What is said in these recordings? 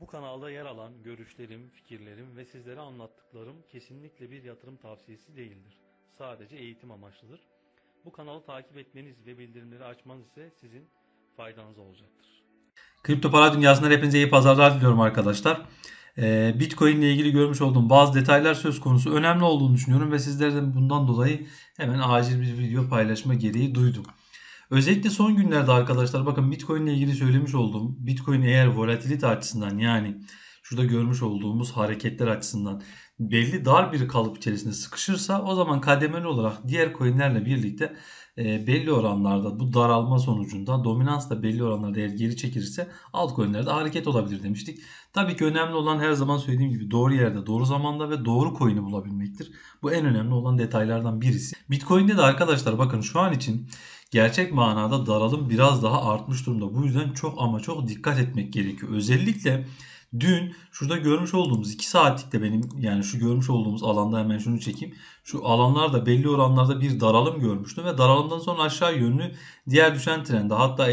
Bu kanalda yer alan görüşlerim, fikirlerim ve sizlere anlattıklarım kesinlikle bir yatırım tavsiyesi değildir. Sadece eğitim amaçlıdır. Bu kanalı takip etmeniz ve bildirimleri açmanız ise sizin faydanıza olacaktır. Kripto para dünyasından hepinize iyi pazarlar diliyorum arkadaşlar. Bitcoin ile ilgili görmüş olduğum bazı detaylar söz konusu önemli olduğunu düşünüyorum ve sizlerden bundan dolayı hemen acil bir video paylaşma gereği duydum. Özellikle son günlerde arkadaşlar bakın Bitcoin ile ilgili söylemiş olduğum Bitcoin eğer volatilite açısından yani şurada görmüş olduğumuz hareketler açısından belli dar bir kalıp içerisinde sıkışırsa o zaman kademeli olarak diğer coinlerle birlikte belli oranlarda bu daralma sonucunda dominans da belli oranlarda eğer geri çekilirse altcoin'lerde hareket olabilir demiştik. Tabii ki önemli olan her zaman söylediğim gibi doğru yerde, doğru zamanda ve doğru coin'i bulabilmektir. Bu en önemli olan detaylardan birisi. Bitcoin'de de arkadaşlar bakın şu an için gerçek manada daralım biraz daha artmış durumda. Bu yüzden çok ama çok dikkat etmek gerekiyor. Özellikle dün şurada görmüş olduğumuz 2 saatlikte benim yani şu görmüş olduğumuz alanda hemen şunu çekeyim. Şu alanlarda belli oranlarda bir daralım görmüştüm ve daralımdan sonra aşağı yönlü diğer düşen trende hatta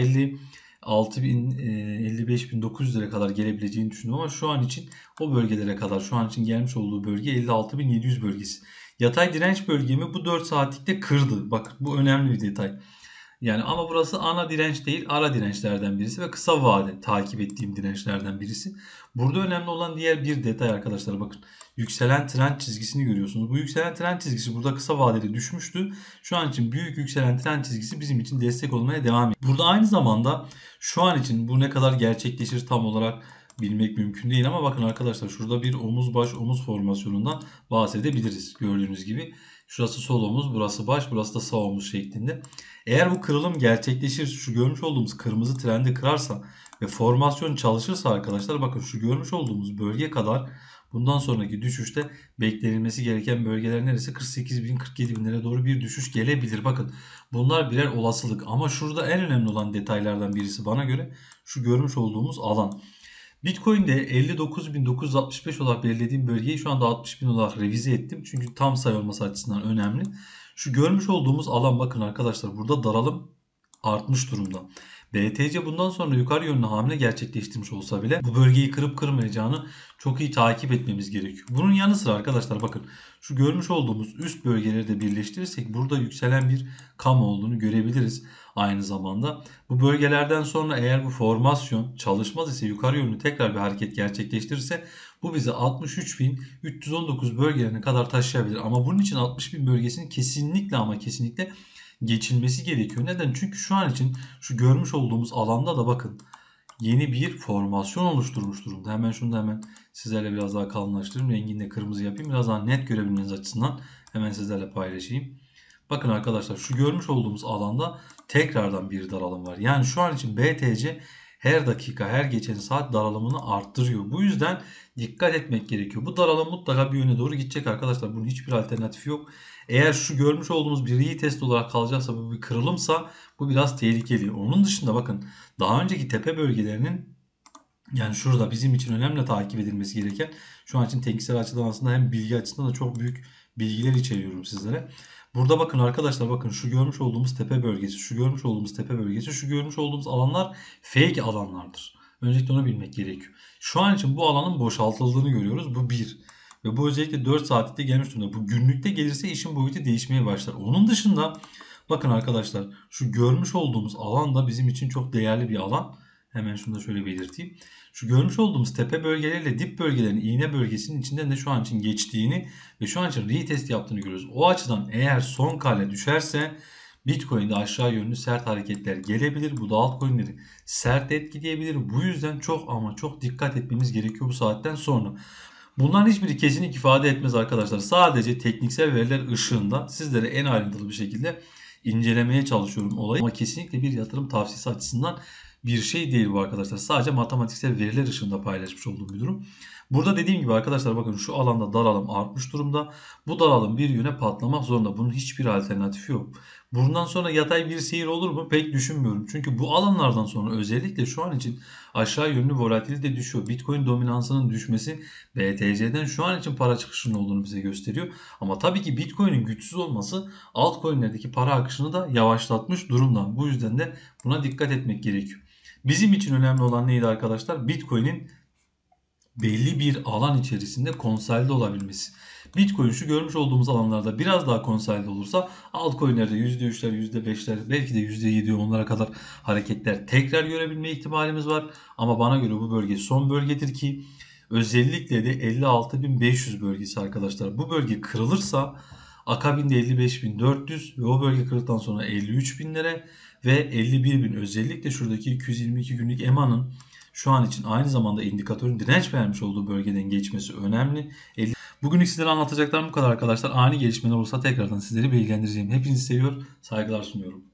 56.000 55.900'lere kadar gelebileceğini düşündüm ama şu an için o bölgelere kadar şu an için gelmiş olduğu bölge 56.700 bölgesi. Yatay direnç bölgemi bu 4 saatlikte kırdı. Bakın bu önemli bir detay. Yani ama burası ana direnç değil, ara dirençlerden birisi ve kısa vade takip ettiğim dirençlerden birisi. Burada önemli olan diğer bir detay arkadaşlar bakın. Yükselen trend çizgisini görüyorsunuz. Bu yükselen trend çizgisi burada kısa vadeli düşmüştü. Şu an için büyük yükselen trend çizgisi bizim için destek olmaya devam ediyor. Burada aynı zamanda şu an için bu ne kadar gerçekleşir tam olarak bilmek mümkün değil ama bakın arkadaşlar şurada bir omuz baş omuz formasyonundan bahsedebiliriz gördüğünüz gibi. Şurası sol omuz, burası baş, burası da sağ omuz şeklinde. Eğer bu kırılım gerçekleşir, şu görmüş olduğumuz kırmızı trendi kırarsa ve formasyon çalışırsa arkadaşlar bakın şu görmüş olduğumuz bölge kadar bundan sonraki düşüşte beklenilmesi gereken bölgeler neresi? 48.000 47.000'lere doğru bir düşüş gelebilir. Bakın bunlar birer olasılık ama şurada en önemli olan detaylardan birisi bana göre şu görmüş olduğumuz alan. Bitcoin'de 59.965 olarak belirlediğim bölgeyi şu anda 60.000 olarak revize ettim. Çünkü tam sayı olması açısından önemli. Şu görmüş olduğumuz alan bakın arkadaşlar burada daralım artmış durumda. BTC bundan sonra yukarı yönlü hamle gerçekleştirmiş olsa bile bu bölgeyi kırıp kırmayacağını çok iyi takip etmemiz gerekiyor. Bunun yanı sıra arkadaşlar bakın şu görmüş olduğumuz üst bölgeleri de birleştirirsek burada yükselen bir kam olduğunu görebiliriz. Aynı zamanda bu bölgelerden sonra eğer bu formasyon çalışmaz ise yukarı yönlü tekrar bir hareket gerçekleştirirse bu bizi 63.319 bölgelerine kadar taşıyabilir. Ama bunun için 60.000 bölgesinin kesinlikle ama kesinlikle geçilmesi gerekiyor. Neden? Çünkü şu an için şu görmüş olduğumuz alanda da bakın yeni bir formasyon oluşturmuş durumda. Hemen şunu da hemen sizlerle biraz daha kalınlaştırayım. Rengini de kırmızı yapayım. Biraz daha net görebilmeniz açısından hemen sizlerle paylaşayım. Bakın arkadaşlar şu görmüş olduğumuz alanda tekrardan bir daralım var. Yani şu an için BTC her dakika her geçen saat daralımını arttırıyor. Bu yüzden dikkat etmek gerekiyor. Bu daralım mutlaka bir yöne doğru gidecek arkadaşlar. Bunun hiçbir alternatifi yok. Eğer şu görmüş olduğumuz bir retest olarak kalacaksa bu bir kırılımsa bu biraz tehlikeli. Onun dışında bakın daha önceki tepe bölgelerinin yani şurada bizim için önemli takip edilmesi gereken şu an için tekniksel açıdan aslında hem bilgi açısından da çok büyük bilgiler içeriyorum sizlere. Burada bakın arkadaşlar bakın şu görmüş olduğumuz tepe bölgesi, şu görmüş olduğumuz tepe bölgesi, şu görmüş olduğumuz alanlar fake alanlardır. Öncelikle onu bilmek gerekiyor. Şu an için bu alanın boşaltıldığını görüyoruz. Bu bir. Ve bu özellikle 4 saatlikte gelmiş durumda. Bu günlükte gelirse işin boyutu değişmeye başlar. Onun dışında bakın arkadaşlar şu görmüş olduğumuz alan da bizim için çok değerli bir alan. Hemen şunu da şöyle belirteyim. Şu görmüş olduğumuz tepe bölgeleriyle dip bölgelerin iğne bölgesinin içinden de şu an için geçtiğini ve şu an için retest yaptığını görüyoruz. O açıdan eğer son kale düşerse Bitcoin'de aşağı yönlü sert hareketler gelebilir. Bu da altcoin'leri sert etkileyebilir. Bu yüzden çok ama çok dikkat etmemiz gerekiyor bu saatten sonra. Bunların hiçbiri kesinlik ifade etmez arkadaşlar. Sadece tekniksel veriler ışığında sizlere en ayrıntılı bir şekilde incelemeye çalışıyorum olayı. Ama kesinlikle bir yatırım tavsiyesi açısından bir şey değil bu arkadaşlar. Sadece matematiksel veriler ışığında paylaşmış olduğum bir durum. Burada dediğim gibi arkadaşlar bakın şu alanda daralım artmış durumda. Bu daralım bir yöne patlamak zorunda. Bunun hiçbir alternatifi yok. Bundan sonra yatay bir seyir olur mu? Pek düşünmüyorum. Çünkü bu alanlardan sonra özellikle şu an için aşağı yönlü volatilite düşüyor. Bitcoin dominansının düşmesi BTC'den şu an için para çıkışının olduğunu bize gösteriyor. Ama tabii ki Bitcoin'in güçsüz olması altcoin'lerdeki para akışını da yavaşlatmış durumda. Bu yüzden de buna dikkat etmek gerekiyor. Bizim için önemli olan neydi arkadaşlar? Bitcoin'in belli bir alan içerisinde konsolide olabilmesi. Bitcoin şu görmüş olduğumuz alanlarda biraz daha konsolide olursa altcoin'lerde %3'ler, %5'ler belki de %7 onlara kadar hareketler tekrar görebilme ihtimalimiz var. Ama bana göre bu bölge son bölgedir ki özellikle de 56.500 bölgesi arkadaşlar. Bu bölge kırılırsa akabinde 55.400 ve o bölge kırıldıktan sonra 53.000'lere ve 51.000 özellikle şuradaki 222 günlük EMA'nın şu an için aynı zamanda indikatörün direnç vermiş olduğu bölgeden geçmesi önemli. Bugün sizlere anlatacaklarım bu kadar arkadaşlar. Ani gelişmeler olursa tekrardan sizleri bilgilendireceğim. Hepinizi seviyor, saygılar sunuyorum.